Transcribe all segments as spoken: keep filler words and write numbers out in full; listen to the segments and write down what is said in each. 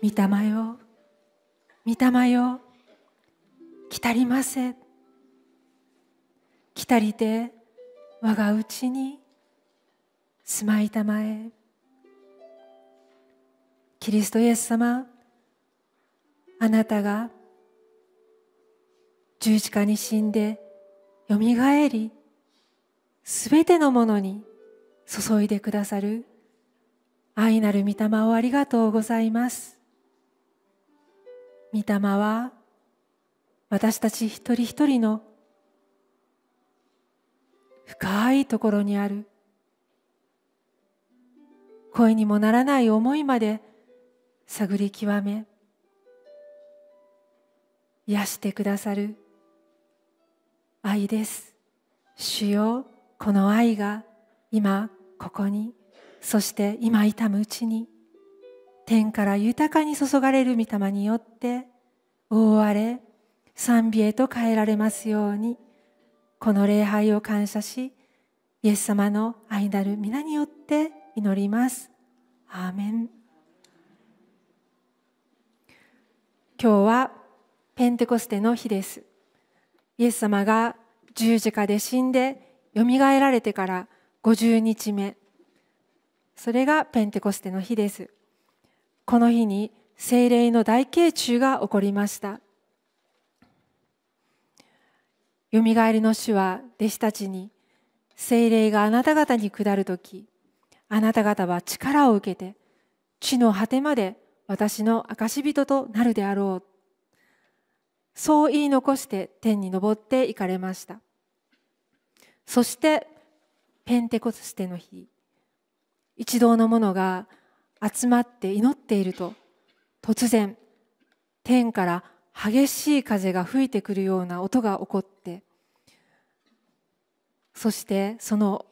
御霊よ、御霊よ、来たりませ。来たりて我がうちに住まいたまえ。キリストイエス様、あなたが十字架に死んでよみがえり、すべてのものに注いでくださる愛なる御霊をありがとうございます。御霊は私たち一人一人の深いところにある声にもならない思いまで探り極め、癒してくださる愛です。主よ、この愛が今ここに、そして今痛むうちに天から豊かに注がれる御霊によって覆われ、賛美へと変えられますように、この礼拝を感謝し、イエス様の愛なる皆によって祈ります。アーメン。今日はペンテコステの日です。イエス様が十字架で死んでよみがえられてからごじゅうにちめ、それがペンテコステの日です。この日に聖霊の大慶中が起こりました。よみがえりの主は弟子たちに、聖霊があなた方に下るとき、あなた方は力を受けて地の果てまで私の証人となるであろう、そう言い残して天に昇って行かれました。そしてペンテコステの日、一同の者が集まって祈っていると、突然天から激しい風が吹いてくるような音が起こって、そしてその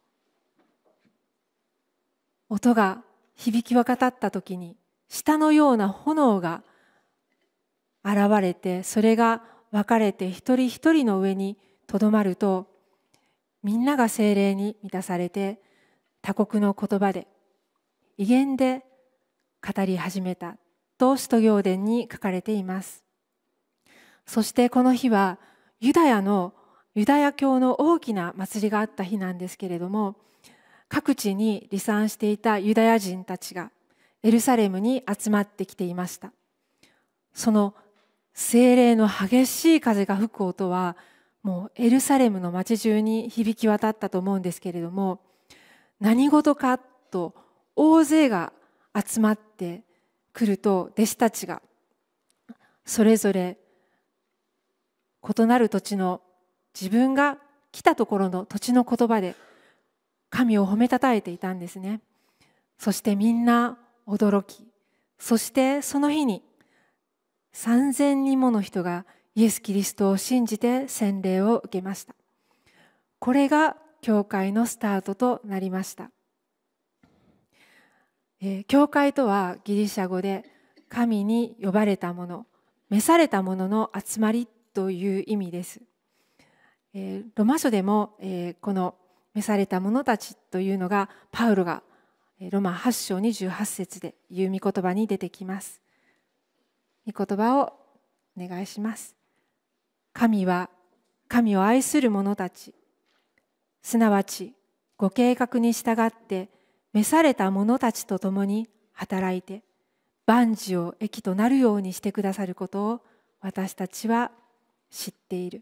音が響き渡ったときに、下のような炎が現れて、それが分かれて一人一人の上にとどまると、みんなが聖霊に満たされて、他国の言葉で異言で語り始めたと使徒行伝に書かれています。そしてこの日はユダヤのユダヤ教の大きな祭りがあった日なんですけれども、各地に離散していたユダヤ人たちがエルサレムに集まってきていました。その聖霊の激しい風が吹く音は、もうエルサレムの街中に響き渡ったと思うんですけれども、何事かと大勢が集まってくると、弟子たちがそれぞれ異なる土地の自分が来たところの土地の言葉で神を褒めたたえていたんですね。そしてみんな驚き、そしてその日にさんぜんにんもの人がイエス・キリストを信じて洗礼を受けました。これが教会のスタートとなりました。えー、教会とはギリシャ語で神に呼ばれたもの、召されたものの集まりという意味です。えー、ロマ書でも、えー、この召された者たちというのがパウロがロマはち章にじゅうはち節で言う御言葉に出てきます。御言葉をお願いします。神は神を愛する者たち、すなわちご計画に従って召された者たちと共に働いて万事を益となるようにしてくださることを私たちは知っている。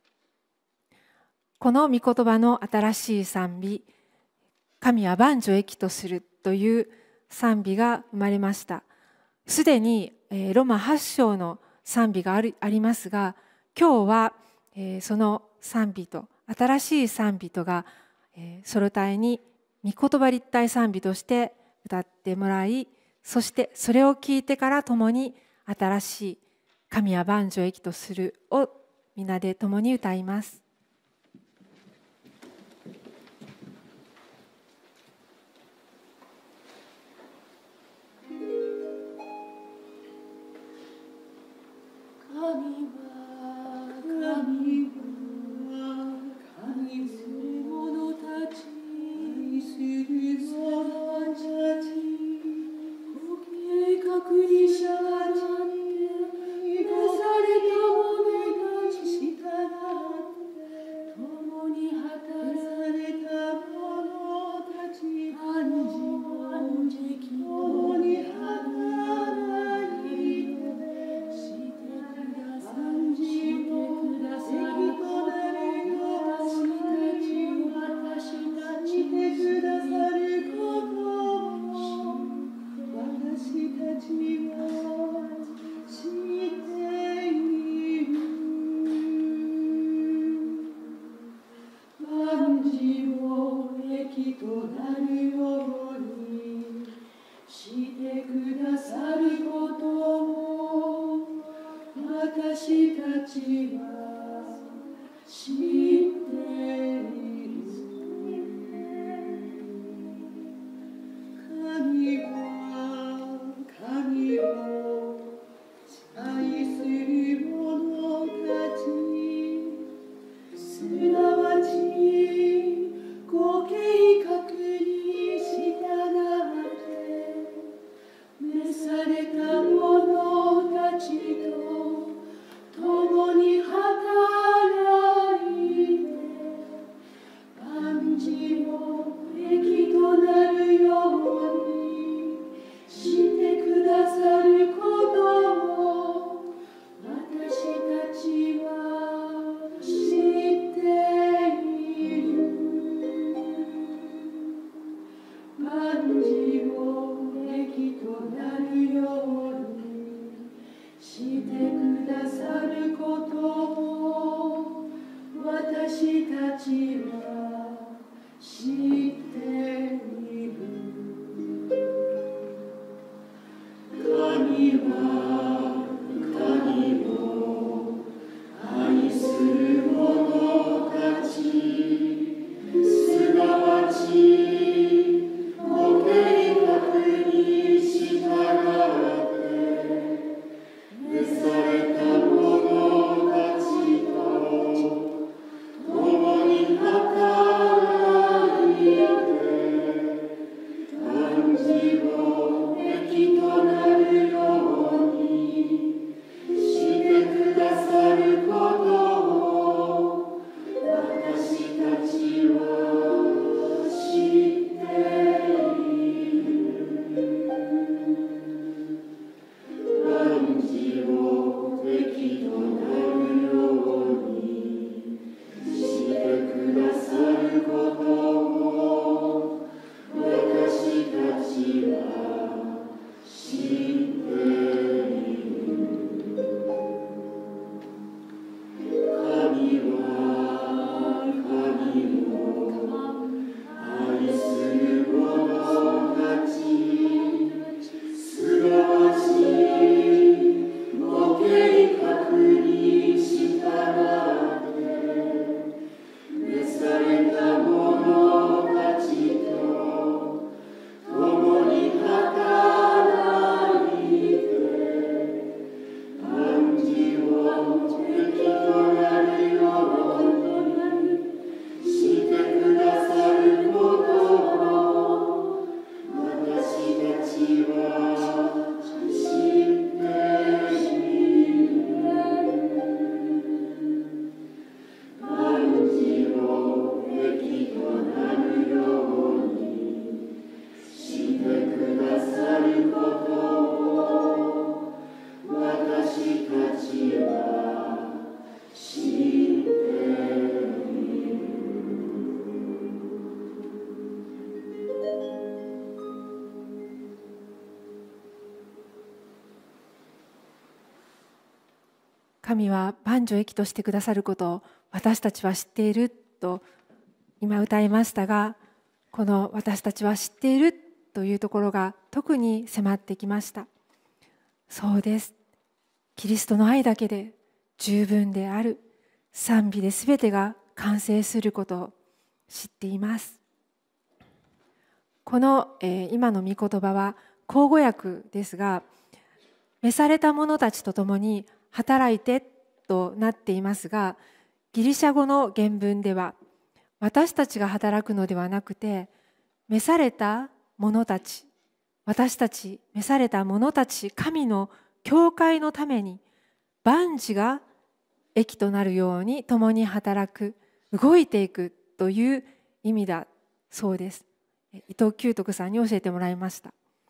この御言葉の新しい賛美、神は万事を益とするという賛美が生まれました。すでにロマはち章の賛美がありますが、今日はその賛美と新しい賛美とがソロ隊に御言葉立体賛美として歌ってもらい、そしてそれを聞いてから共に新しい神は万事を益とするを皆で共に歌います。 神は神は神する者たちする者たちご計画に従となるようにしてくださることを私たちは知っている。神は神を愛する者たち、すなわちご計画に従って召された者たちと共に働いて万事の益となるようにしてくださることを私たちは知っている。万事の益となるようにしてくださることを私たちは知っている。神は神を愛する者たち、すなわちご計画に従って召された者たちと共に働いて万事の益となるようにしてくださることを私たちは知っている。万事の益となるようにしてくださることを私たちは知っている。神は神を愛する者たち、すなわちご計画に従って召された者たちと共に働いて万事を益となるようにしてくださることを私たちは知っている。万事の益となるようにしてくださることを私たちは知っている。 神は万事を益としてくださることを私たちは知っていると今歌いましたが、この私たちは知っているというところが特に迫ってきました。そうです。キリストの愛だけで十分である。賛美で全てが完成することを知っています。この、えー、今の御言葉は口語訳ですが、召された者たちと共に働いてとなっていますが、ギリシャ語の原文では私たちが働くのではなくて、召された者たち、私たち召された者たち、神の教会のために万事が益となるように共に働く、動いていくという意味だそうです。伊藤久徳さんに教えてもらいました。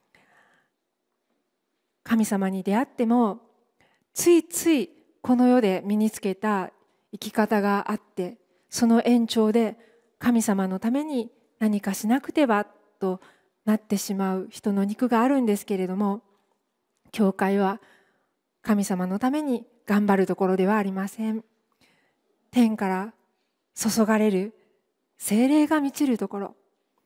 神様に出会ってもついついこの世で身につけた生き方があって、その延長で神様のために何かしなくてはとなってしまう人の肉があるんですけれども、教会は神様のために頑張るところではありません。天から注がれる聖霊が満ちるところ、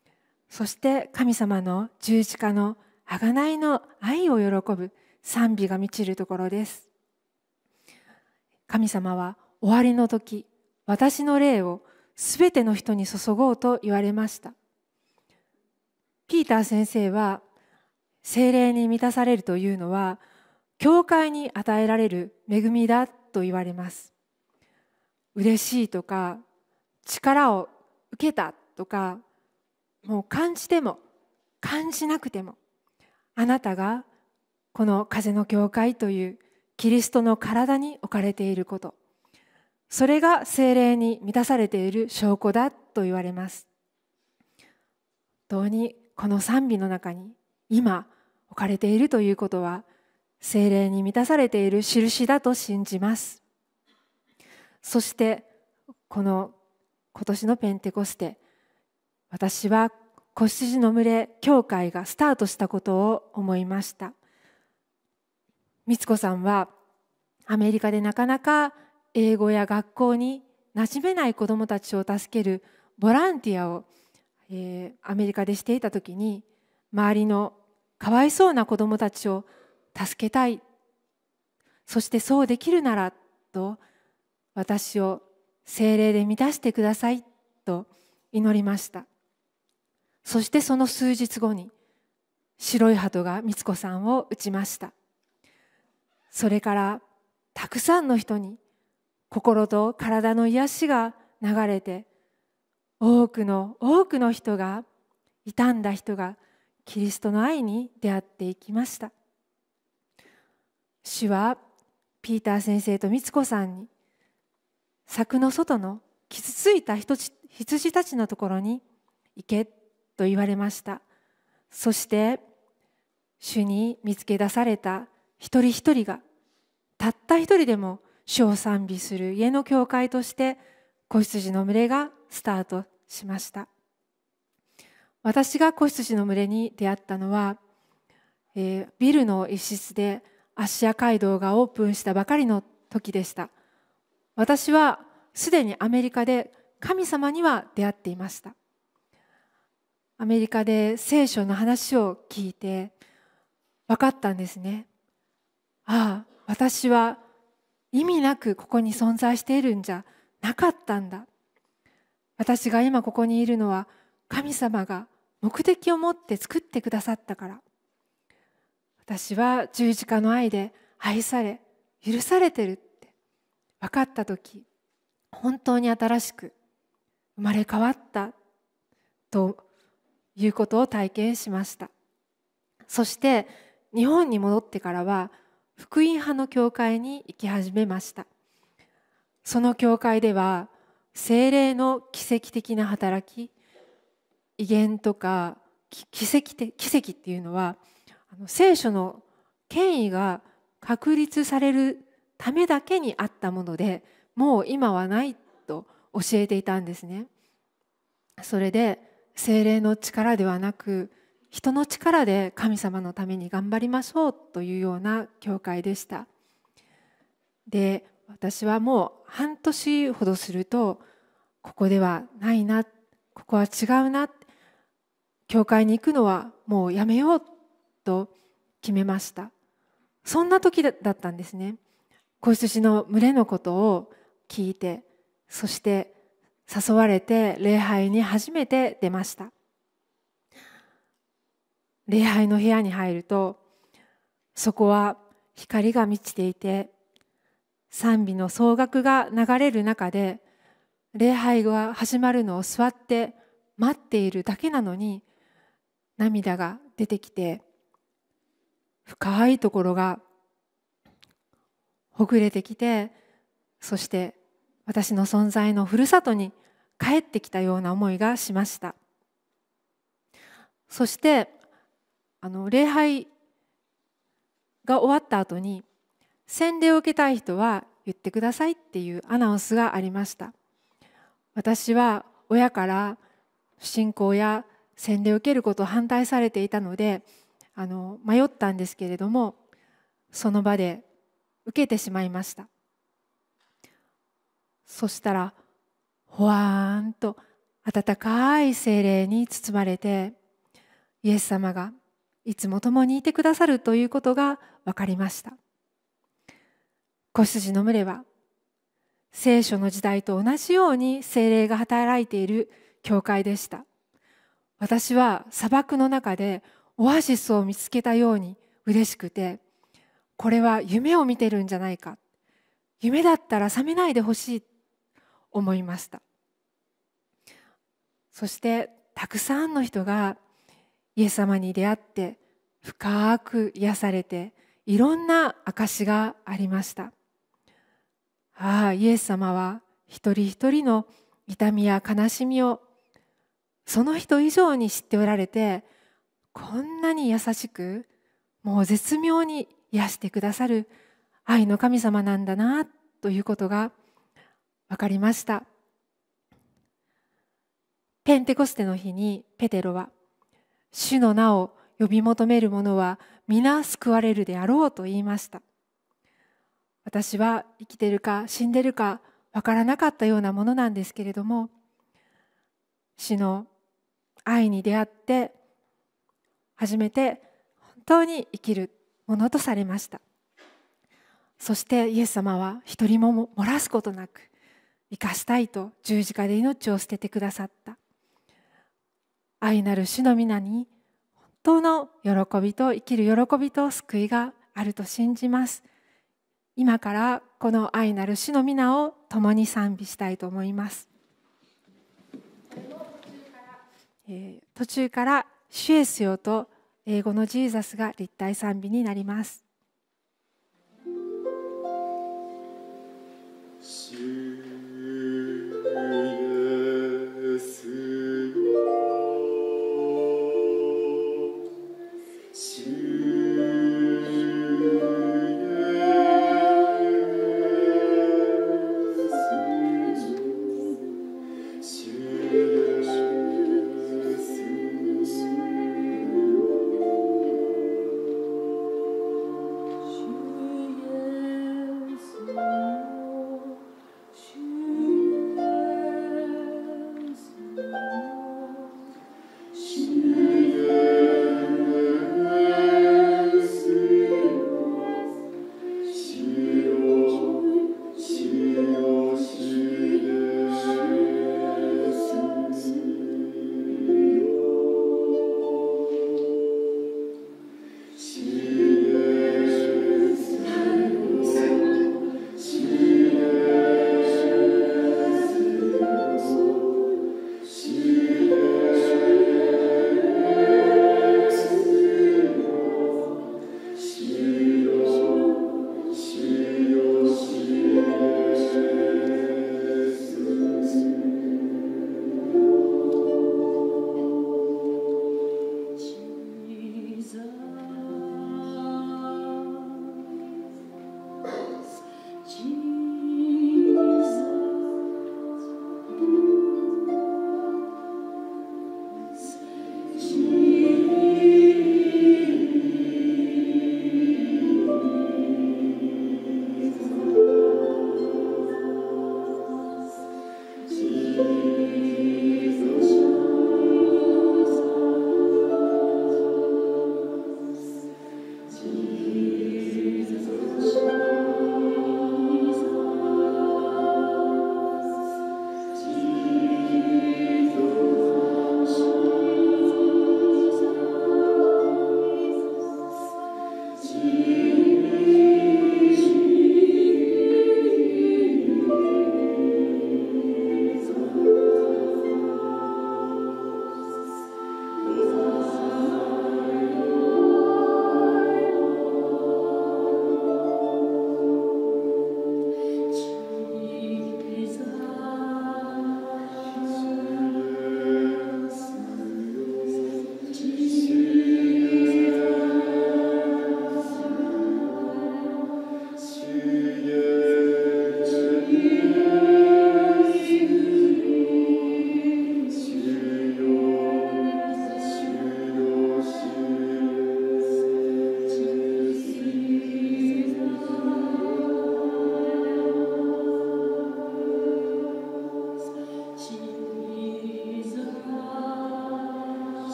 そして神様の十字架の贖いの愛を喜ぶ賛美が満ちるところです。神様は終わりの時、私の霊をすべての人に注ごうと言われました。ピーター先生は、聖霊に満たされるというのは、教会に与えられる恵みだと言われます。嬉しいとか、力を受けたとか、もう感じても感じなくても、あなたがこの風の教会というキリストの体に置かれていること、それが聖霊に満たされている証拠だと言われます。本当にこの賛美の中に今置かれているということは、聖霊に満たされている印だと信じます。そしてこの今年のペンテコステ、私は子羊の群れ教会がスタートしたことを思いました。美津子さんはアメリカでなかなか英語や学校に馴染めない子どもたちを助けるボランティアを、えー、アメリカでしていた時に、周りのかわいそうな子どもたちを助けたい、そしてそうできるならと、私を聖霊で満たしてくださいと祈りました。そしてその数日後に白い鳩が美津子さんを撃ちました。それからたくさんの人に心と体の癒しが流れて、多くの多くの人が、傷んだ人がキリストの愛に出会っていきました。主はピーター先生と美津子さんに、柵の外の傷ついた羊たちのところに行けと言われました。そして主に見つけ出された一人一人が、たった一人でも主を賛美する家の教会として子羊の群れがスタートしました。私が子羊の群れに出会ったのは、えー、ビルの一室でアッシア街道がオープンしたばかりの時でした。私はすでにアメリカで神様には出会っていました。アメリカで聖書の話を聞いて分かったんですね。ああ、私は意味なくここに存在しているんじゃなかったんだ。私が今ここにいるのは神様が目的を持って作ってくださったから。私は十字架の愛で愛され許されてるって分かったとき、本当に新しく生まれ変わったということを体験しました。そして日本に戻ってからは福音派の教会に行き始めました。その教会では聖霊の奇跡的な働き、異言とか奇跡的、奇跡っていうのはあの聖書の権威が確立されるためだけにあったもので、もう今はないと教えていたんですね。それで聖霊の力ではなく人の力で神様のために頑張りましょうというような教会でした。で、私はもう半年ほどすると、ここではないな、ここは違うな、教会に行くのはもうやめようと決めました。そんな時だったんですね。子羊の群れのことを聞いて、そして誘われて礼拝に初めて出ました。礼拝の部屋に入ると、そこは光が満ちていて、賛美の総額が流れる中で、礼拝が始まるのを座って待っているだけなのに、涙が出てきて、深いところがほぐれてきて、そして私の存在のふるさとに帰ってきたような思いがしました。そしてあの礼拝が終わった後に、洗礼を受けたい人は言ってくださいっていうアナウンスがありました。私は親から信仰や洗礼を受けることを反対されていたので、あの迷ったんですけれども、その場で受けてしまいました。そしたらほわーんと温かい聖霊に包まれて、 イエス様がいつも共にいてくださるということが分かりました。子羊の群れは聖書の時代と同じように聖霊が働いている教会でした。私は砂漠の中でオアシスを見つけたように嬉しくて、これは夢を見てるんじゃないか、夢だったら覚めないでほしいと思いました。そしてたくさんの人がイエス様に出会って深く癒されて、いろんな証がありました。ああ、イエス様は一人一人の痛みや悲しみをその人以上に知っておられて、こんなに優しく、もう絶妙に癒してくださる愛の神様なんだなということが分かりました。ペンテコステの日にペテロは、主の名を呼び求める者は皆救われるであろうと言いました。私は生きているか死んでいるか分からなかったようなものなんですけれども、主の愛に出会って初めて本当に生きるものとされました。そしてイエス様は一人も漏らすことなく生かしたいと十字架で命を捨ててくださった。愛なる主の皆に本当の喜びと生きる喜びと救いがあると信じます。今からこの愛なる主の皆を共に賛美したいと思います。えー、途中から主イエスよと英語のジーザスが立体賛美になります。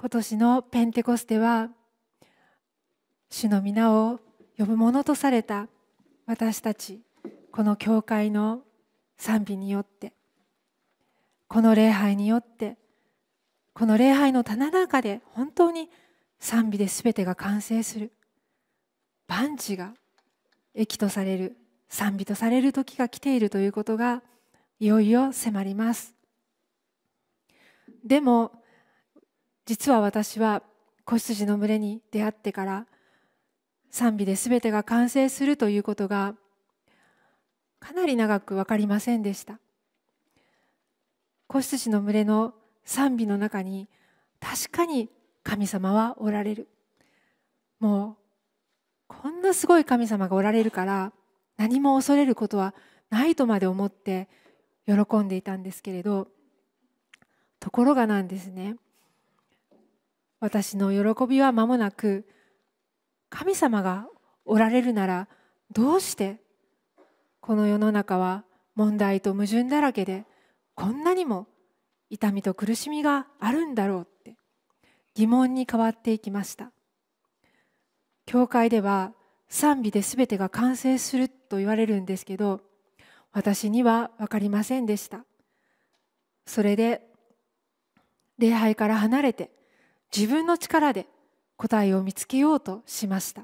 今年のペンテコステは主の皆を呼ぶものとされた私たち、この教会の賛美によって、この礼拝によって、この礼拝の棚の中で本当に賛美で全てが完成する、万事が益とされる、賛美とされる時が来ているということがいよいよ迫ります。でも実は私は子羊の群れに出会ってから賛美で全てが完成するということがかなり長く分かりませんでした。子羊の群れの賛美の中に確かに神様はおられる。もうこんなすごい神様がおられるから何も恐れることはないとまで思って喜んでいたんですけれど、ところがなんですね、私の喜びは間もなく、神様がおられるならどうしてこの世の中は問題と矛盾だらけでこんなにも痛みと苦しみがあるんだろうって疑問に変わっていきました。教会では賛美で全てが完成すると言われるんですけど、私には分かりませんでした。それで礼拝から離れて自分の力で答えを見つけようとしました。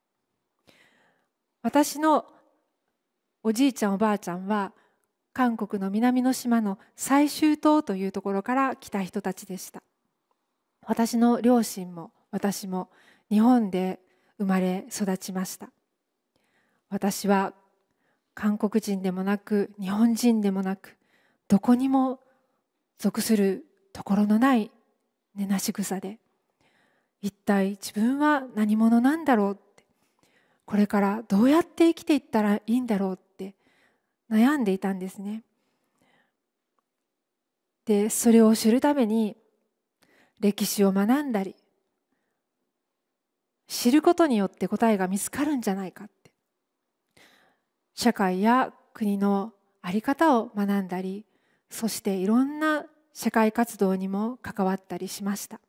私のおじいちゃんおばあちゃんは韓国の南の島の済州島というところから来た人たちでした。私の両親も私も日本で生まれ育ちました。私は韓国人でもなく日本人でもなく、どこにも属するところのない根なし草で、一体自分は何者なんだろうって、これからどうやって生きていったらいいんだろうって悩んでいたんですね。で、それを知るために歴史を学んだり、知ることによって答えが見つかるんじゃないかって、社会や国の在り方を学んだり、そしていろんな社会活動にも関わったりしました。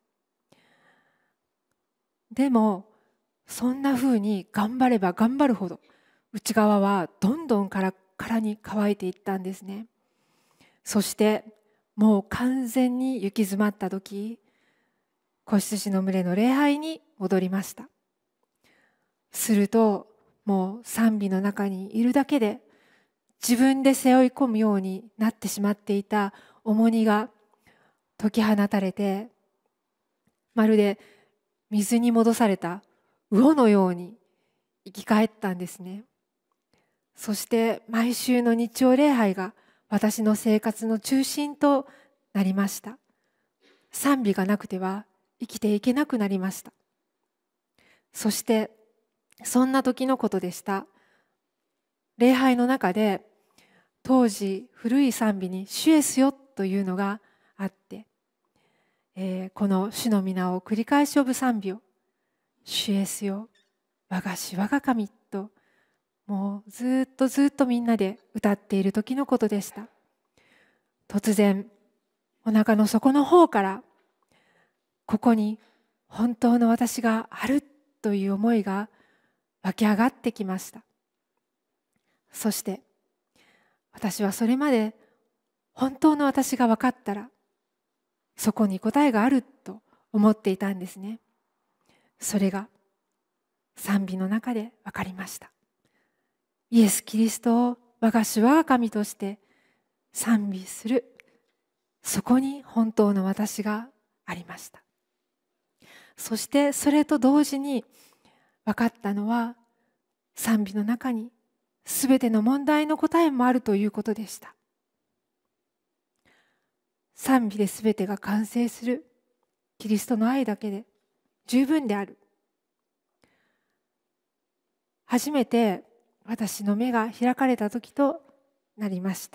でもそんなふうに頑張れば頑張るほど内側はどんどんカラッカラに乾いていったんですね。そしてもう完全に行き詰まった時、子羊の群れの礼拝に戻りました。するともう賛美の中にいるだけで自分で背負い込むようになってしまっていた重荷が解き放たれて、まるで水に戻された魚のように生き返ったんですね。そして毎週の日曜礼拝が私の生活の中心となりました。賛美がなくては生きていけなくなりました。そしてそんな時のことでした。礼拝の中で当時古い賛美に主イエスよというのがあって、えー、この主の皆を繰り返し呼ぶ賛美を、主イエスよ我が主我が神と、もうずっとずっとみんなで歌っている時のことでした。突然お腹の底の方からここに本当の私があるという思いが湧き上がってきました。そして私はそれまで本当の私が分かったらそこに答えがあると思っていたんですね。それが賛美の中で分かりました。イエス・キリストを我が主我が神として賛美する、そこに本当の私がありました。そしてそれと同時に分かったのは、賛美の中にすべての問題の答えもあるということでした。賛美で全てが完成するキリストの愛だけで十分である。初めて私の目が開かれた時となりました。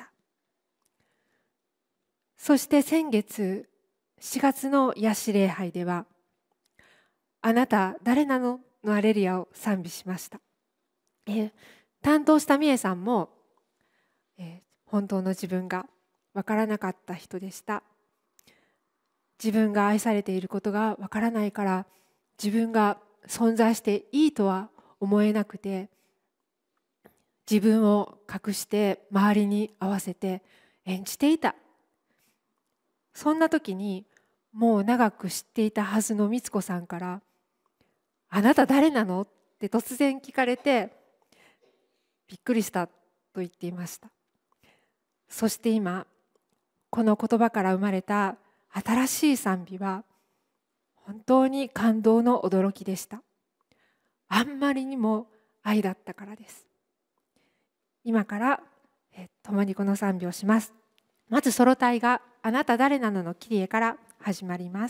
そして先月しがつの癒し礼拝では、あなた誰なののアレルヤを賛美しました。えー、担当したみえさんも、えー、本当の自分がわからなかった人でした。 自分が愛されていることがわからないから、自分が存在していいとは思えなくて、自分を隠して周りに合わせて演じていた。そんな時に、もう長く知っていたはずの美津子さんから、あなた誰なのって突然聞かれて、びっくりしたと言っていました。そして今、この言葉から生まれた新しい賛美は、本当に感動の驚きでした。あんまりにも愛だったからです。今からえ共にこの賛美をします。まずソロ隊があなた誰なののキリエから始まります。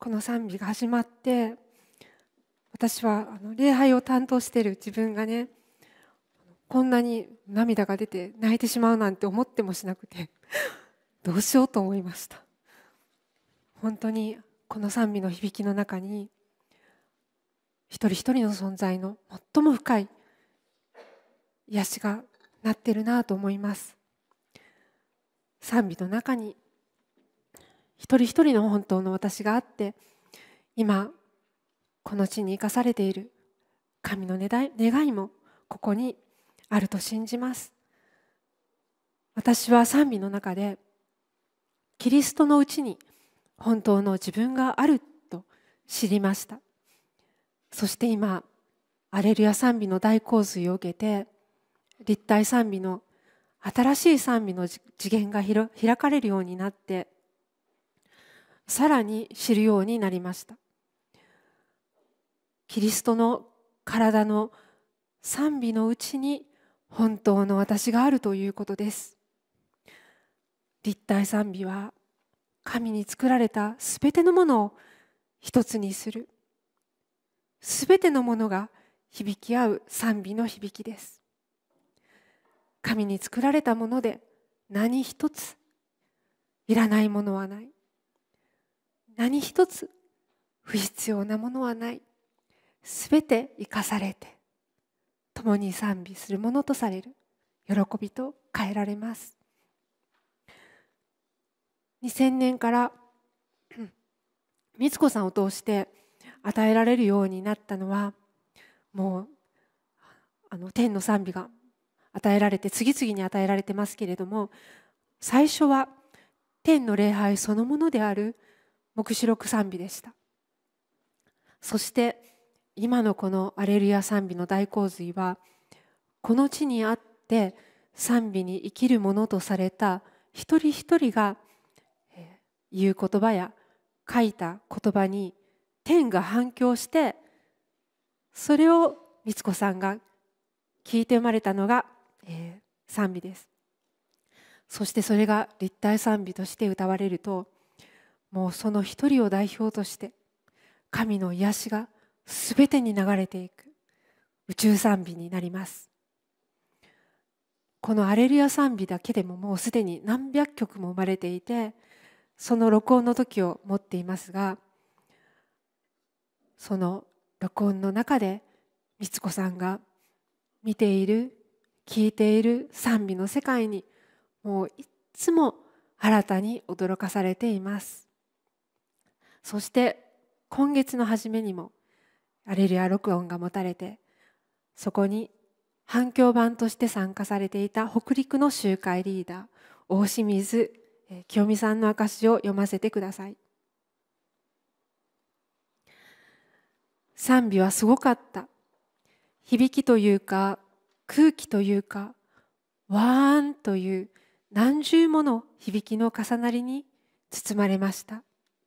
この賛美が始まって、私はあの礼拝を担当している自分がね、こんなに涙が出て泣いてしまうなんて思ってもしなくてどうしようと思いました。本当にこの賛美の響きの中に、一人一人の存在の最も深い癒しがなってるなと思います。賛美の中に一人一人の本当の私があって、今この地に生かされている神の願いもここにあると信じます。私は賛美の中でキリストのうちに本当の自分があると知りました。そして今、アレルヤ賛美の大洪水を受けて、立体賛美の新しい賛美の次元が開かれるようになって、さらに知るようになりました。キリストの体の賛美のうちに本当の私があるということです。立体賛美は神に作られたすべてのものを一つにする、すべてのものが響き合う賛美の響きです。神に作られたもので何一ついらないものはない。何一つ不必要なものはない。すべて生かされて共に賛美するものとされる喜びと変えられます。にせんねんから美津子さんを通して与えられるようになったのは、もうあの天の賛美が与えられて次々に与えられてますけれども、最初は天の礼拝そのものである黙示録賛美でした。そして今のこのアレルヤ賛美の大洪水は、この地にあって賛美に生きるものとされた一人一人が言う言葉や書いた言葉に天が反響して、それを美津子さんが聞いて生まれたのが、えー、賛美です。そしてそれが立体賛美として歌われると、もうその一人を代表として神の癒しがすべてに流れていく宇宙賛美になります。このアレルヤ賛美だけでももうすでに何百曲も生まれていて、その録音の時を持っていますが、その録音の中で美津子さんが見ている聞いている賛美の世界にもういつも新たに驚かされています。そして今月の初めにもアレルヤ録音が持たれて、そこに反響版として参加されていた北陸の集会リーダー大清水清美さんの証しを読ませてください。賛美はすごかった。響きというか空気というかわーんという何重もの響きの重なりに包まれました。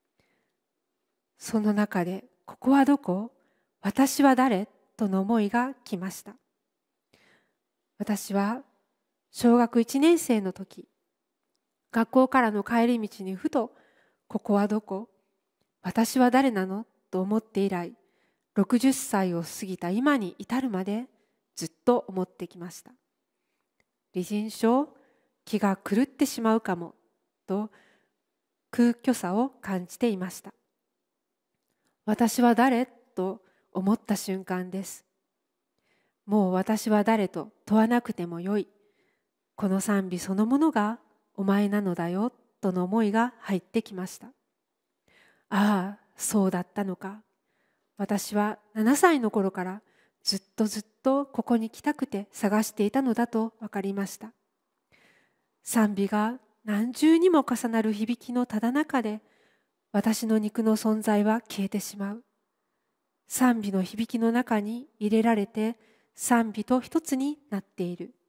その中でここはどこ？私は誰？との思いが来ました。私は小学いちねん生の時、学校からの帰り道にふとここはどこ？私は誰なの？と思って以来、ろくじゅっさいを過ぎた今に至るまでずっと思ってきました。離人症、気が狂ってしまうかもと空虚さを感じていました。私は誰？と思った瞬間です。もう私は誰と問わなくてもよい。この賛美そのものがお前なのだよとの思いが入ってきました。ああ、そうだったのか。私はななさいの頃からずっとずっとここに来たくて探していたのだと分かりました。賛美が何重にも重なる響きのただ中で、私の肉の存在は消えてしまう。賛美の響きの中に入れられて賛美と一つになっている。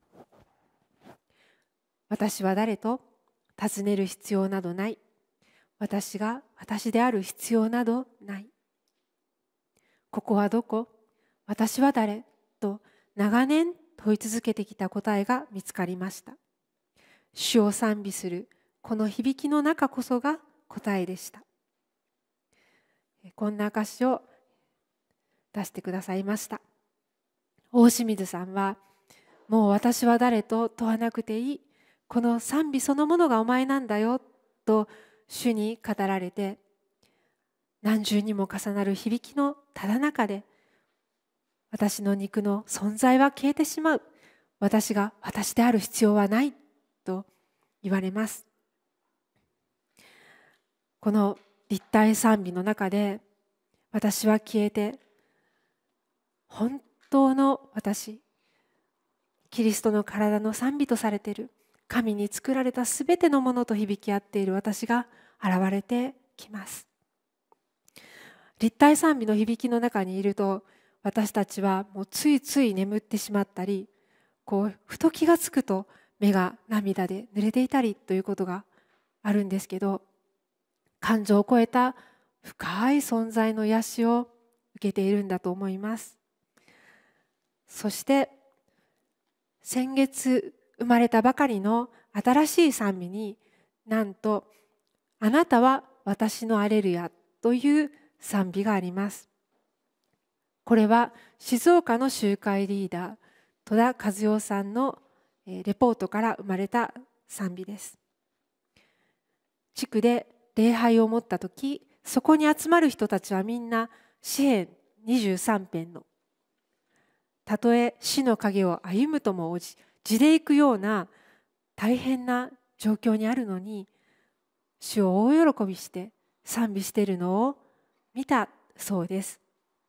私は誰と尋ねる必要などない。私が私である必要などない。ここはどこ？私は誰？と長年問い続けてきた答えが見つかりました。主を賛美するこの響きの中こそが答えでした。 こんな証を出してくださいました。大清水さんは、もう私は誰と問わなくていい、この賛美そのものがお前なんだよと主に語られて、何重にも重なる響きのただ中で、私の肉の存在は消えてしまう、私が私である必要はないと言われます。この立体賛美の中で、私は消えて、本当の私、キリストの体の賛美とされている神に作られたすべてのものと響き合っている私が現れてきます。立体賛美の響きの中にいると、私たちはもうついつい眠ってしまったり、こうふと気がつくと目が涙で濡れていたりということがあるんですけど、感情を超えた深い存在の癒しを受けているんだと思います。そして先月生まれたばかりの新しい賛美に、なんとあなたは私のアレルヤという賛美があります。これは静岡の集会リーダー戸田和代さんのレポートから生まれた賛美です。地区で礼拝を持ったとき、そこに集まる人たちはみんな詩編にじゅうさん編の、たとえ死の影を歩むとも応じ、地で行くような大変な状況にあるのに、主を大喜びして賛美しているのを見たそうです。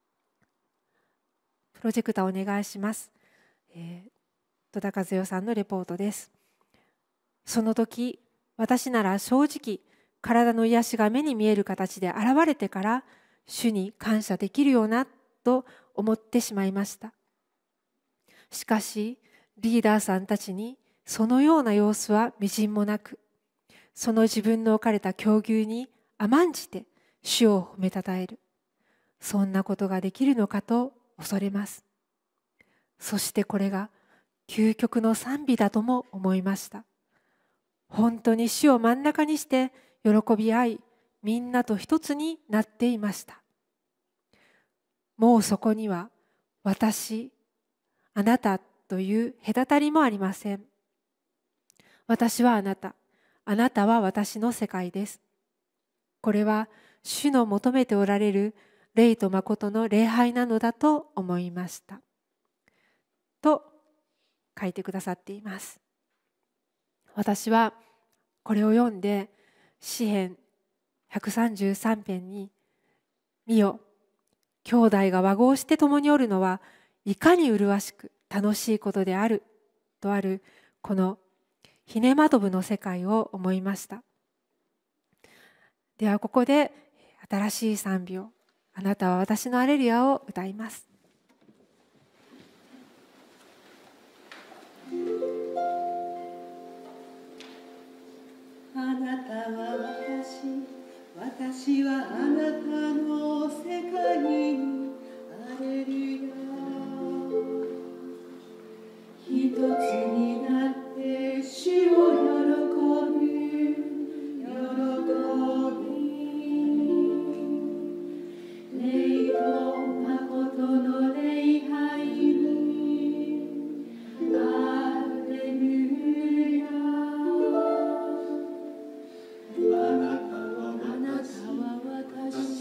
プロジェクターお願いします。えー、戸田和代さんのレポートです。その時、私なら正直、体の癒しが目に見える形で現れてから主に感謝できるよなと思ってしまいました。しかしリーダーさんたちにそのような様子はみじんもなく、その自分の置かれた境遇に甘んじて主を褒めたたえる、そんなことができるのかと恐れます。そしてこれが究極の賛美だとも思いました。本当に主を真ん中にして喜び合い、みんなと一つになっていました。もうそこには私、あなたという隔たりもありません。私はあなた、あなたは私の世界です。これは主の求めておられる霊と誠の礼拝なのだと思いました。と書いてくださっています。私はこれを読んで、詩編ひゃくさんじゅうさん編に、見よ、兄弟が和合して共におるのはいかに麗しく楽しいことであるとあるこのひねまどぶの世界を思いました。ではここで新しい賛美を、あなたは私のアレルヤを歌います。 あなたは私、私はあなたの世界にアレルヤ。一つになって主を喜ぶ、喜び、霊と誠の礼拝にアレルヤ。あなたは私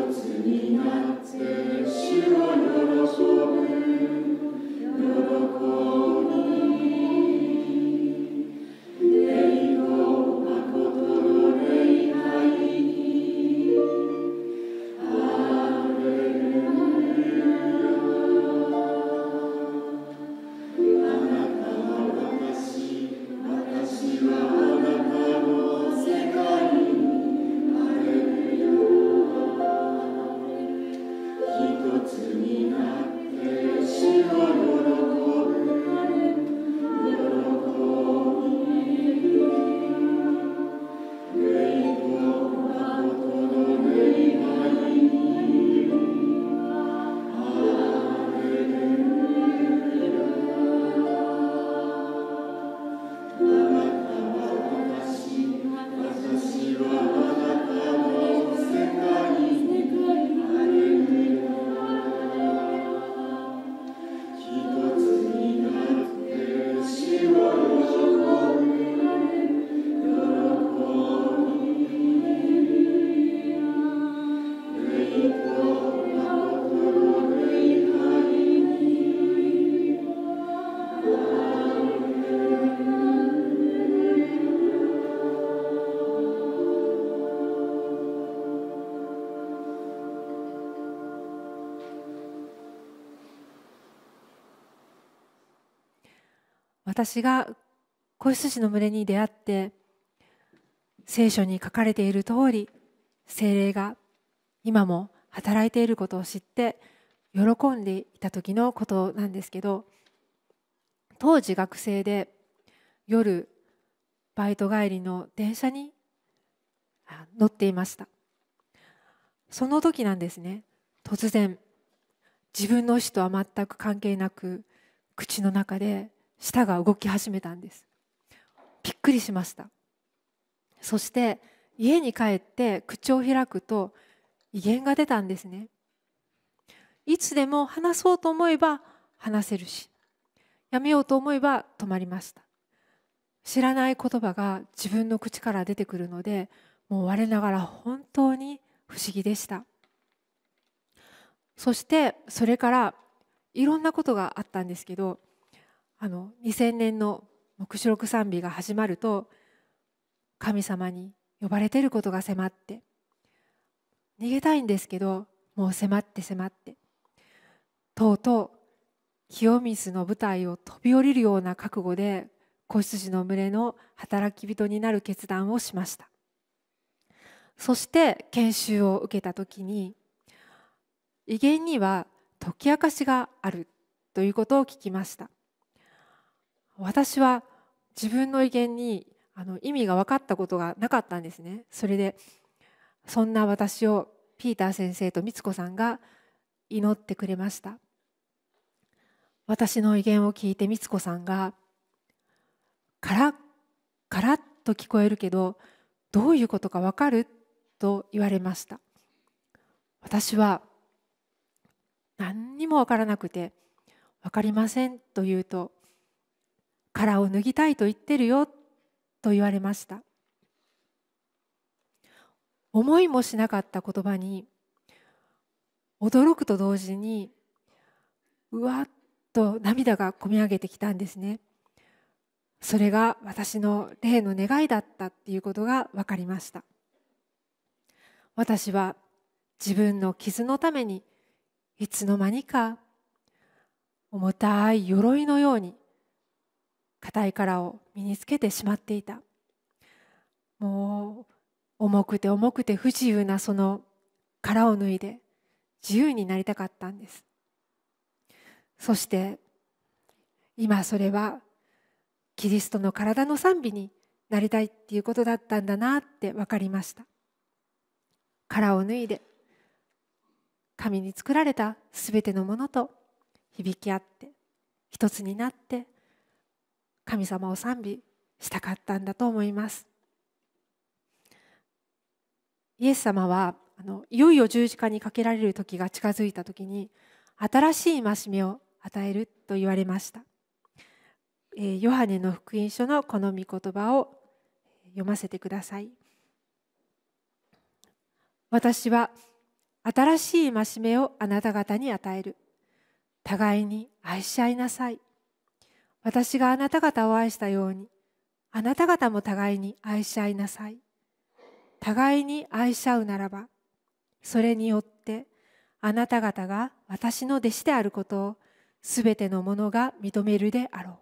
私が子羊の群れに出会って聖書に書かれている通り聖霊が今も働いていることを知って喜んでいた時のことなんですけど、当時学生で夜バイト帰りの電車に乗っていました。その時なんですね、突然自分の意思とは全く関係なく口の中で舌が動き始めたんです。びっくりしました。そして家に帰って口を開くと威厳が出たんですね。いつでも話そうと思えば話せるし、やめようと思えば止まりました。知らない言葉が自分の口から出てくるので、もう我ながら本当に不思議でした。そしてそれからいろんなことがあったんですけど、あのにせんねんの黙示録賛美が始まると、神様に呼ばれていることが迫って、逃げたいんですけどもう迫って迫って、とうとう清水の舞台を飛び降りるような覚悟で子羊の群れの働き人になる決断をしました。そして研修を受けた時に、威厳には解き明かしがあるということを聞きました。私は自分の威厳にあの意味が分かったことがなかったんですね。それでそんな私をピーター先生と美津子さんが祈ってくれました。私の威厳を聞いて美津子さんが、カラッカラッと聞こえるけどどういうことか分かると言われました。私は何にも分からなくて、分かりませんと言うと、殻を脱ぎたいと言ってるよと言われました。思いもしなかった言葉に驚くと同時にうわっと涙がこみ上げてきたんですね。それが私の霊の願いだったっていうことが分かりました。私は自分の傷のためにいつの間にか重たい鎧のように硬い殻を身につけてしまっていた。もう重くて重くて不自由なその殻を脱いで自由になりたかったんです。そして今それはキリストの体の賛美になりたいっていうことだったんだなって分かりました。殻を脱いで神に作られたすべてのものと響き合って一つになって神様を賛美したかったんだと思います。イエス様はあのいよいよ十字架にかけられる時が近づいた時に新しい戒めを与えると言われました。えー、ヨハネの福音書のこの御言葉を読ませてください。私は新しい戒めをあなた方に与える。互いに愛し合いなさい。私があなた方を愛したように、あなた方も互いに愛し合いなさい。互いに愛し合うならば、それによってあなた方が私の弟子であることをすべての者が認めるであろう。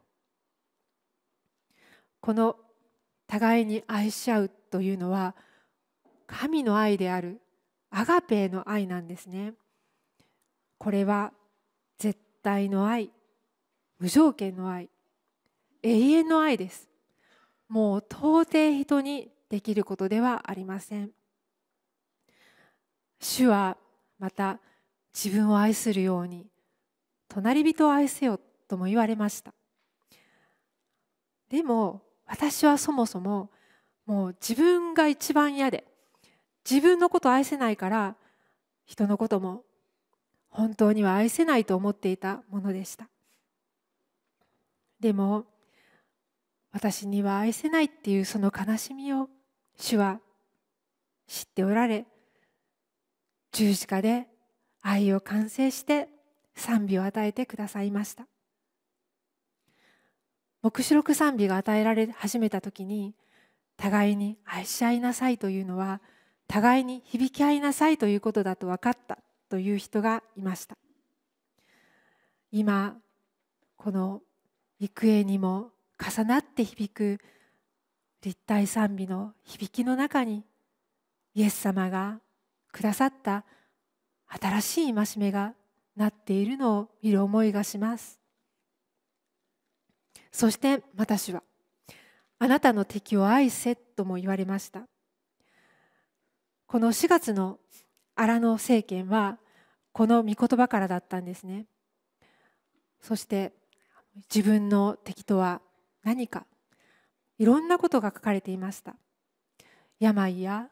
この互いに愛し合うというのは、神の愛であるアガペーの愛なんですね。これは絶対の愛、無条件の愛、永遠の愛です。もう到底人にできることではありません。主はまた自分を愛するように隣人を愛せよとも言われました。でも私はそもそももう自分が一番嫌で、自分のことを愛せないから人のことも本当には愛せないと思っていたものでした。でも私には愛せないっていうその悲しみを主は知っておられ、十字架で愛を完成して賛美を与えてくださいました。黙示録賛美が与えられ始めた時に、互いに愛し合いなさいというのは互いに響き合いなさいということだと分かったという人がいました。今この幾重にも重なって響く立体賛美の響きの中に、イエス様がくださった新しい戒めがなっているのを見る思いがします。そして私は、あなたの敵を愛せとも言われました。このしがつの荒野政権はこの御言葉からだったんですね。そして自分の敵とは何か、いろんなことが書かれていました。病や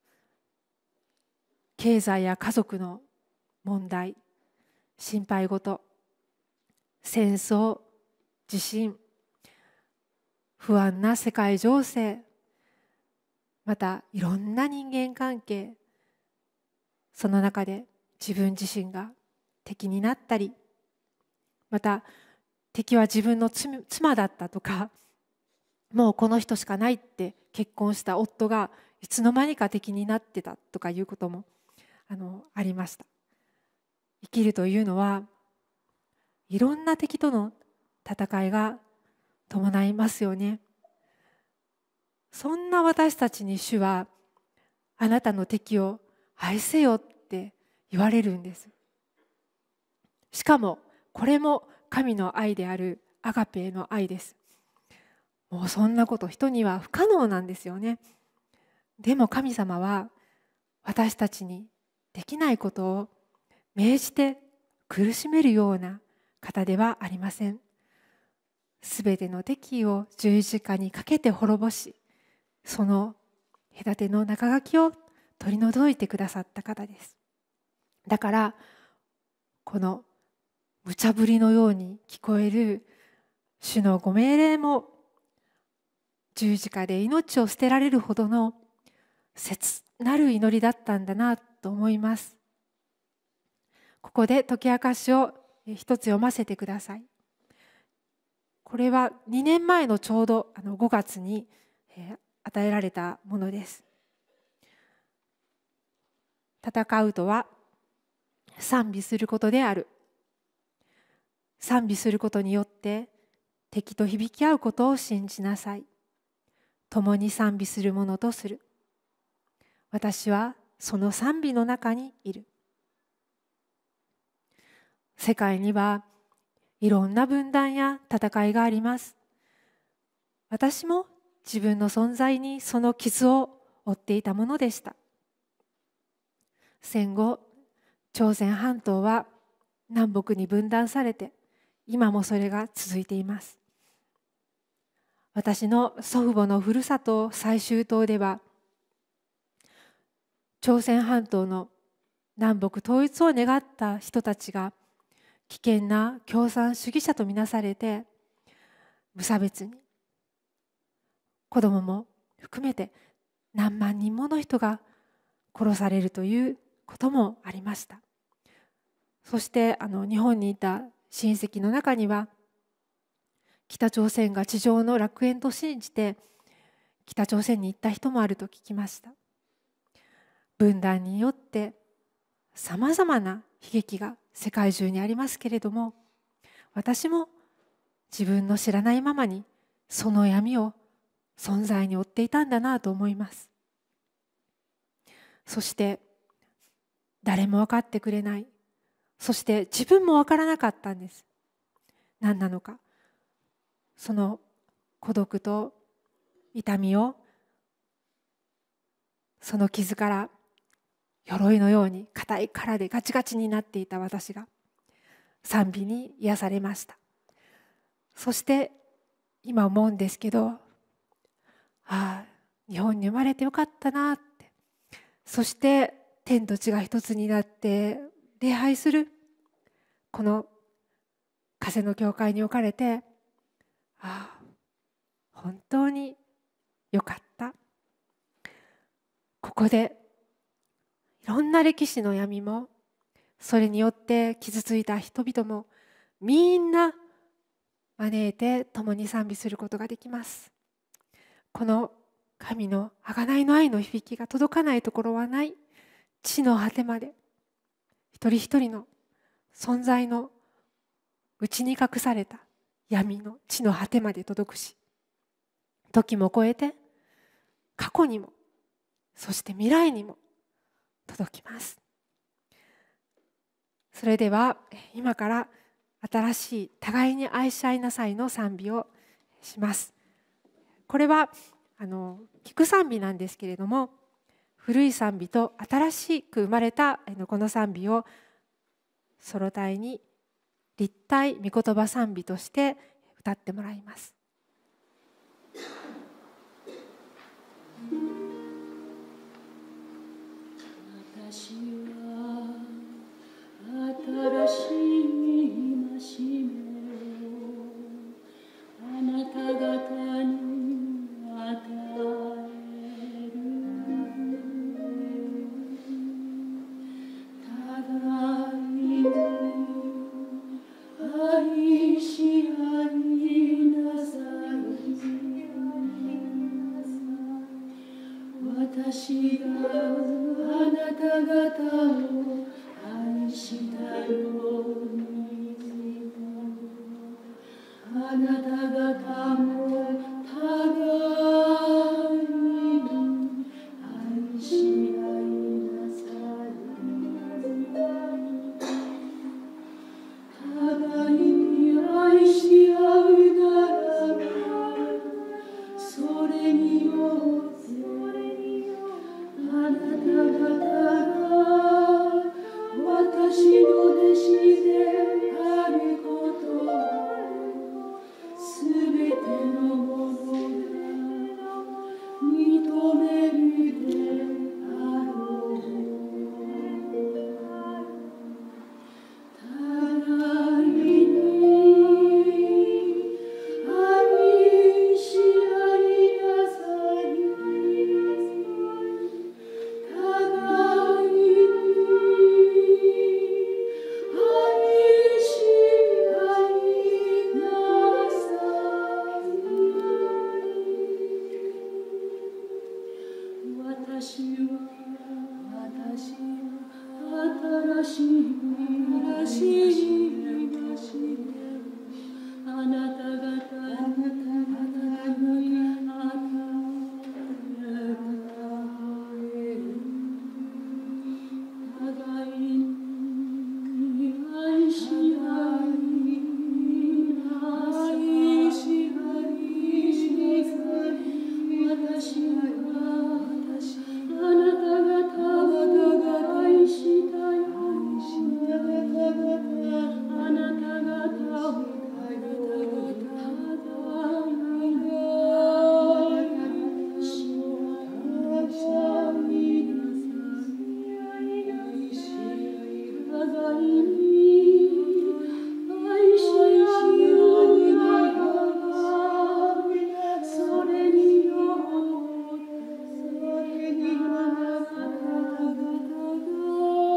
経済や家族の問題、心配事、戦争、地震、不安な世界情勢、またいろんな人間関係、その中で自分自身が敵になったり、また敵は自分の妻だったとか、もうこの人しかないって結婚した夫がいつの間にか敵になってたとかいうこともあのありました。生きるというのはいろんな敵との戦いが伴いますよね。そんな私たちに主は、あなたの敵を愛せよって言われるんです。しかもこれも神の愛であるアガペーの愛です。もうそんなこと人には不可能なんですよね。でも神様は私たちにできないことを命じて苦しめるような方ではありません。すべての敵を十字架にかけて滅ぼし、その隔ての中垣を取り除いてくださった方です。だからこの無茶ぶりのように聞こえる主のご命令も、十字架で命を捨てられるほどの切なる祈りだったんだなと思います。ここで解き明かしを一つ読ませてください。これはにねんまえのちょうどあのごがつに与えられたものです。戦うとは賛美することである。賛美することによって敵と響き合うことを信じなさい。共に賛美するものとする。私はその賛美の中にいる。世界にはいろんな分断や戦いがあります。私も自分の存在にその傷を負っていたものでした。戦後、朝鮮半島は南北に分断されて、今もそれが続いています。私の祖父母のふるさと済州島では、朝鮮半島の南北統一を願った人たちが危険な共産主義者とみなされて、無差別に子供も含めて何万人もの人が殺されるということもありました。そしてあの日本にいた親戚の中には、北朝鮮が地上の楽園と信じて北朝鮮に行った人もあると聞きました。分断によってさまざまな悲劇が世界中にありますけれども、私も自分の知らないままにその闇を存在に追っていたんだなと思います。そして誰も分かってくれない、そして自分も分からなかったんです。何なのか、その孤独と痛みを、その傷から鎧のように硬い殻でガチガチになっていた私が賛美に癒されました。そして今思うんですけど、ああ、日本に生まれてよかったなって、そして天と地が一つになって礼拝するこの風の教会に置かれて、ああ、本当によかった。ここでいろんな歴史の闇も、それによって傷ついた人々もみんな招いて共に賛美することができます。この神の贖いの愛の響きが届かないところはない。地の果てまで一人一人の存在の内に隠された闇の地の果てまで届くし、時も超えて過去にもそして未来にも届きます。それでは今から新しい互いに愛し合いなさいの賛美をします。これはあの聞く賛美なんですけれども、古い賛美と新しく生まれたこの賛美をソロ隊に立体御言葉賛美として歌ってもらいます。 私は新しい戒めをあなた方に与える。互いに愛し合いなさい。私があなた方を愛したように、あなた方も互いに愛し合いなさい。互いに愛し合うならば、それによってあなた方が私の弟子であることをすべてのものが認めるであろう。互いに愛し合いなさい。互いに愛し合いなさい。私は私は新しい新しいあなた方に与える。互いに愛し合い愛し合いなさい。私はあなた方が愛したように、あなた方を互いに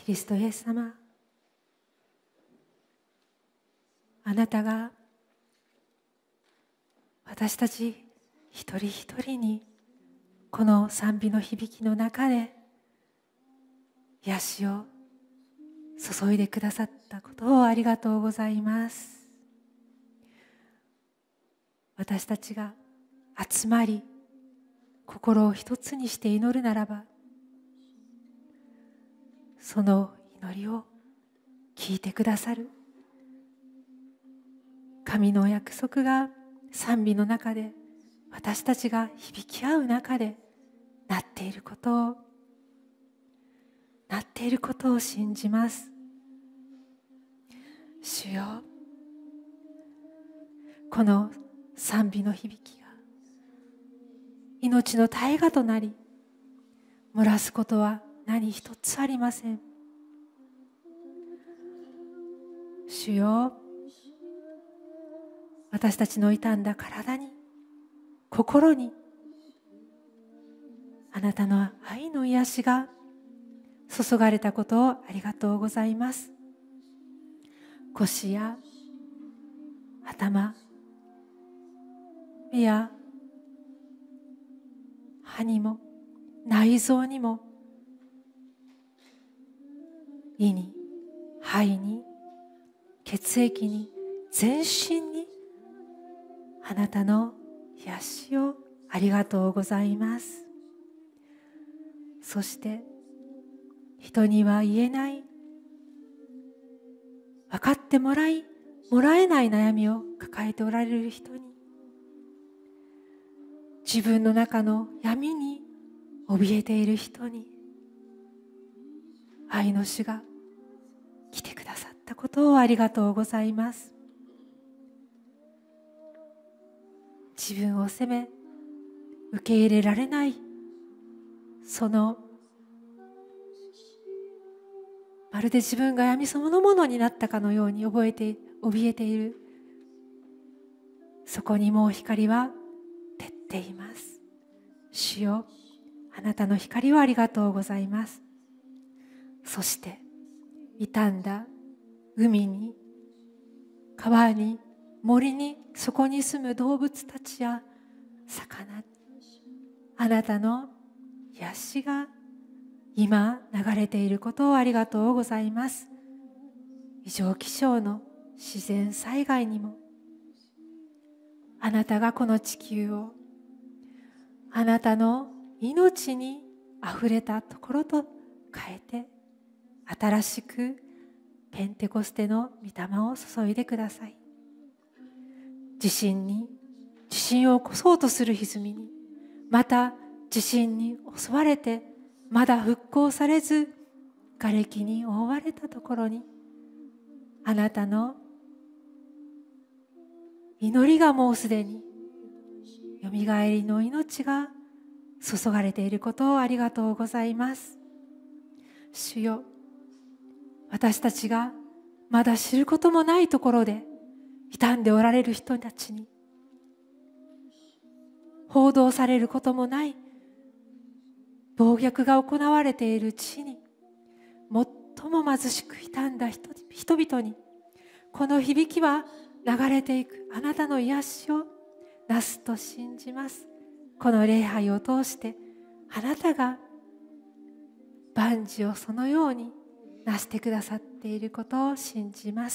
キリストイエス様、あなたが私たち一人一人にこの賛美の響きの中で癒しを注いでくださったことをありがとうございます。私たちが集まり心を一つにして祈るならば、その祈りを聞いてくださる神のお約束が賛美の中で私たちが響き合う中でなっていることをなっていることを信じます。主よ、この賛美の響きが命の大河となり、漏らすことは何一つありません。主よ、私たちの傷んだ体に、心にあなたの愛の癒しが注がれたことをありがとうございます。腰や頭、目や歯にも内臓にも胃に肺に血液に全身にあなたの癒しをありがとうございます。そして人には言えない、分かってもらいもらえない悩みを抱えておられる人に、自分の中の闇に怯えている人に、愛の主が来てくださったことをありがとうございます。自分を責め受け入れられない、そのまるで自分が闇そのものになったかのように覚えて怯えている、そこにもう光は照っています。主よ、あなたの光をありがとうございます。そして傷んだ海に川に森に、そこに住む動物たちや魚にあなたの癒しが今流れていることをありがとうございます。異常気象の自然災害にもあなたがこの地球をあなたの命にあふれたところと変えて、新しくペンテコステの御霊を注いでください。地震に地震を起こそうとする歪みに、また地震に襲われてまだ復興されず瓦礫に覆われたところに、あなたの祈りがもうすでによみがえりの命が注がれていることをありがとうございます。主よ、私たちがまだ知ることもないところで傷んでおられる人たちに、報道されることもない暴虐が行われている地に、最も貧しく傷んだ人々にこの響きは流れていくあなたの癒しをなすと信じます。この礼拝を通してあなたが万事をそのようになしてくださっていることを信じます。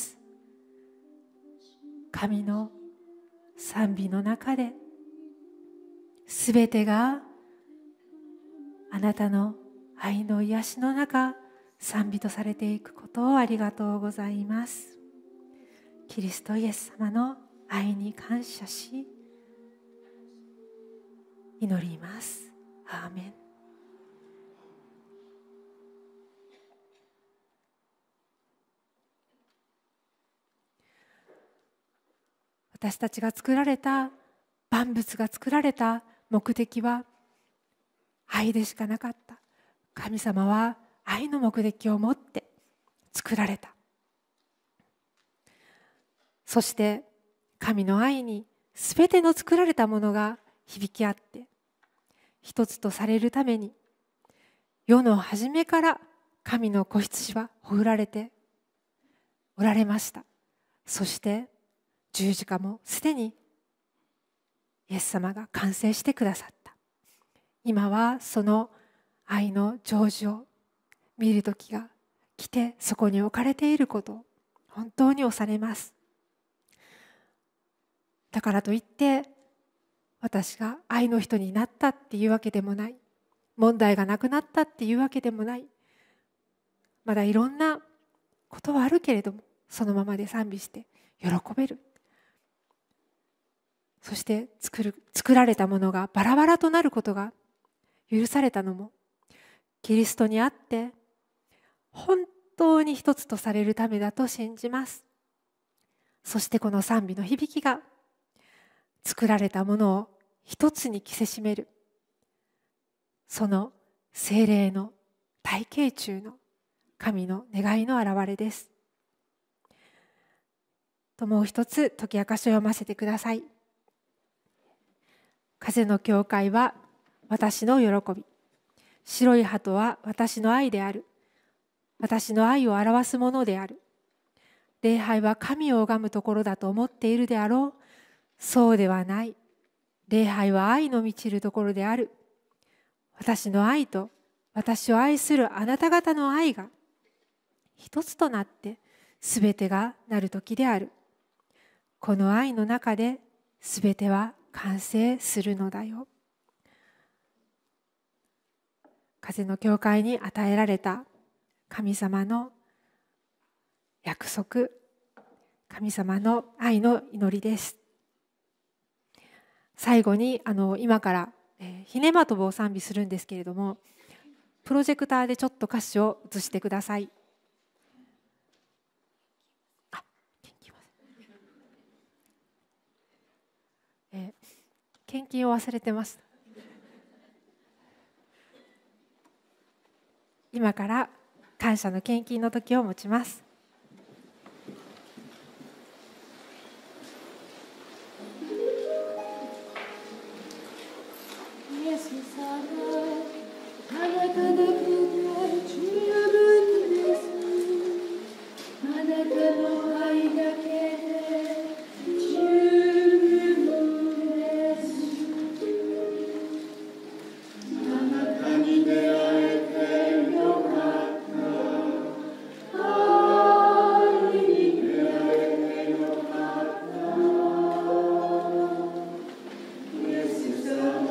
神の賛美の中で、すべてがあなたの愛の癒しの中、賛美とされていくことをありがとうございます。キリストイエス様の愛に感謝し祈ります。アーメン。私たちが作られた、万物が作られた目的は愛でしかなかった。神様は愛の目的を持って作られた。そして神の愛にすべての作られたものが響き合って一つとされるために、世の初めから神の子羊はほふられておられました。そして十字架もすでにイエス様が完成してくださった。今はその愛の成就を見る時が来て、そこに置かれていることを本当に恐れます。だからといって私が愛の人になったっていうわけでもない、問題がなくなったっていうわけでもない、まだいろんなことはあるけれども、そのままで賛美して喜べる。そして作る、作られたものがバラバラとなることが許されたのも、キリストにあって本当に一つとされるためだと信じます。そしてこの賛美の響きが作られたものを一つに着せしめる、その聖霊の体系中の神の願いの表れです。ともう一つ時明かしを読ませてください。風の教会は私の喜び、白い鳩は私の愛である。私の愛を表すものである。礼拝は神を拝むところだと思っているであろう。そうではない。礼拝は愛の満ちるところである。私の愛と私を愛するあなた方の愛が一つとなってすべてがなる時である。この愛の中ですべては完成するのだよ。風の教会に与えられた神様の約束、神様の愛の祈りです。最後にあの今から、えー、ひねまとぶを賛美するんですけれども、プロジェクターでちょっと歌詞を映してください。あ、えー、献金を忘れてます。今から感謝の献金の時を持ちます。 イエス様、あなただけで十分です。あなたの愛だけで十分です。 あなたに出会えてよかった。愛に出会えてよかった。イエス様、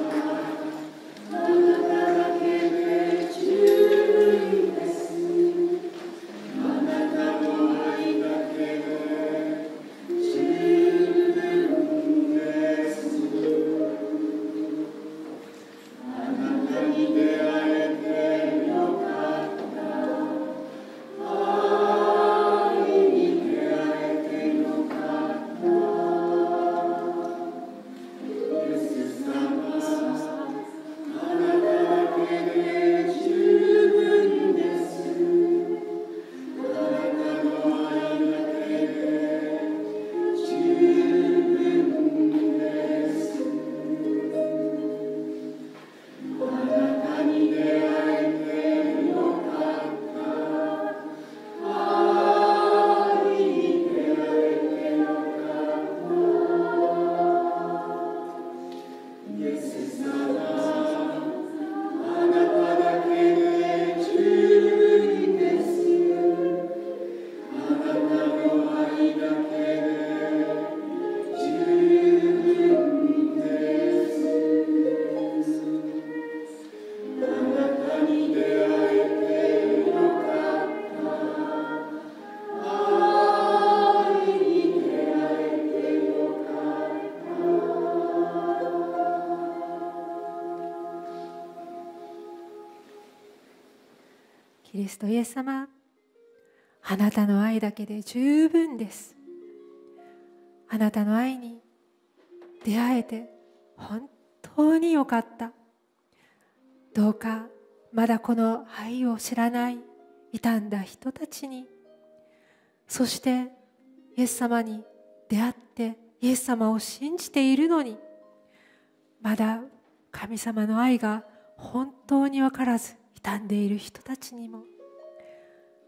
キリストイエス様、あなたの愛だけで十分です。あなたの愛に出会えて本当によかった。どうかまだこの愛を知らない傷んだ人たちに、そしてイエス様に出会ってイエス様を信じているのに、まだ神様の愛が本当に分からず傷んでいる人たちにも、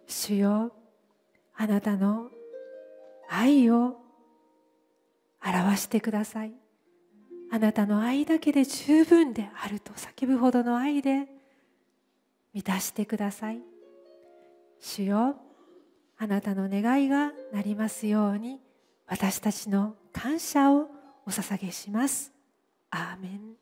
主よ、あなたの愛を表してください。あなたの愛だけで十分であると叫ぶほどの愛で満たしてください。主よ、あなたの願いがなりますように、私たちの感謝をお捧げします。アーメン。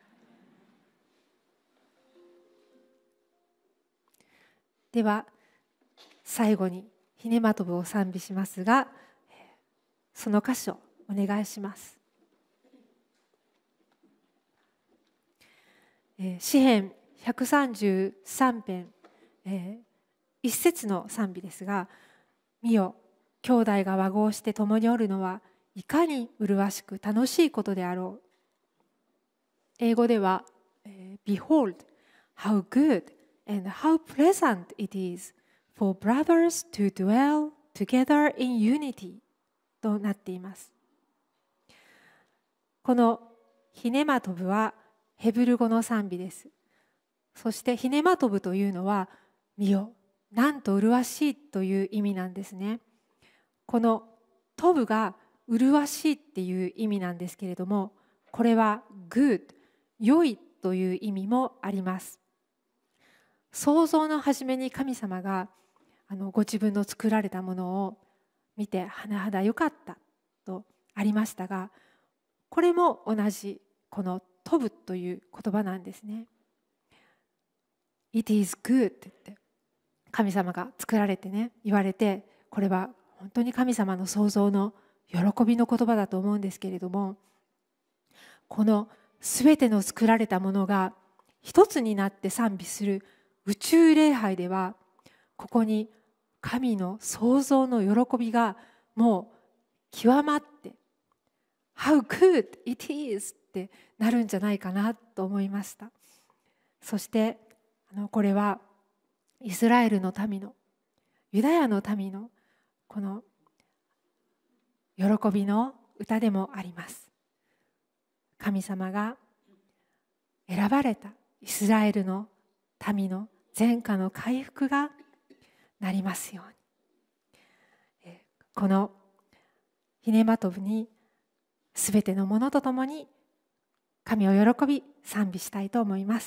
では最後にひねまとぶを賛美しますが、その歌詞をお願いします。詩編ひゃくさんじゅうさん編、えー、一節の賛美ですが、見よ、兄弟が和合して共におるのはいかに麗しく楽しいことであろう。英語では、えー、Behold, how good and how pleasant it is for brothers to dwell together in unity となっています。このヒネマトブはヘブル語の賛美です。そしてヒネマトブというのは、見よ、なんと麗しいという意味なんですね。このトブが麗しいっていう意味なんですけれども、これは good、良いという意味もあります。創造の初めに神様があのご自分の作られたものを見て甚だ良かったとありましたが、これも同じこのトブという言葉なんですね。It is good って言って神様が作られてね言われて、これは本当に神様の創造の喜びの言葉だと思うんですけれども、このすべての作られたものが一つになって賛美する宇宙礼拝では、ここに神の創造の喜びがもう極まって How good it is ってなるんじゃないかなと思いました。そしてあのこれはイスラエルの民のユダヤの民のこの喜びの歌でもあります。神様が選ばれたイスラエルの民の前科の回復がなりますように、このヒネマトブにすべてのものとともに神を喜び賛美したいと思います。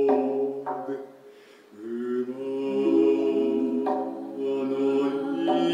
「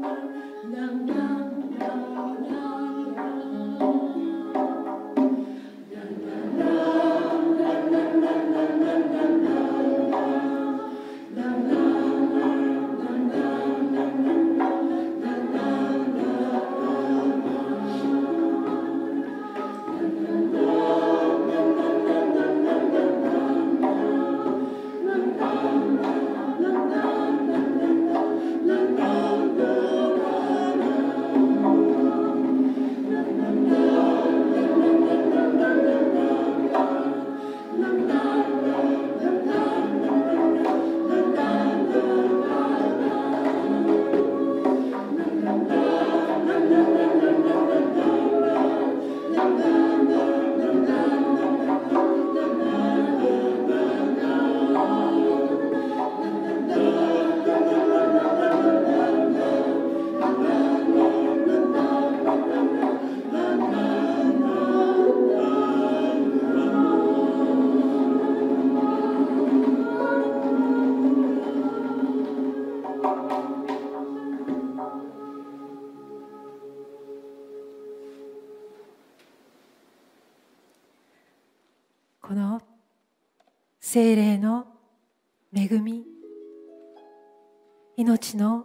この聖霊の恵み、命の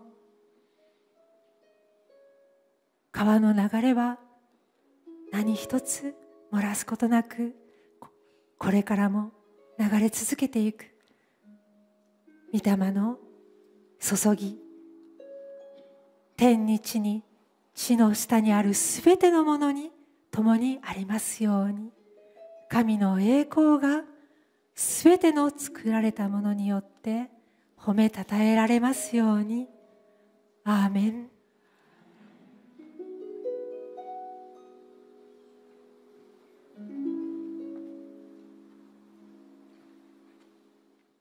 川の流れは何一つ漏らすことなく、これからも流れ続けていく。御霊の注ぎ、天に地に地の下にあるすべてのものに共にありますように。神の栄光がすべての作られたものによって褒めたたえられますように。アーメン。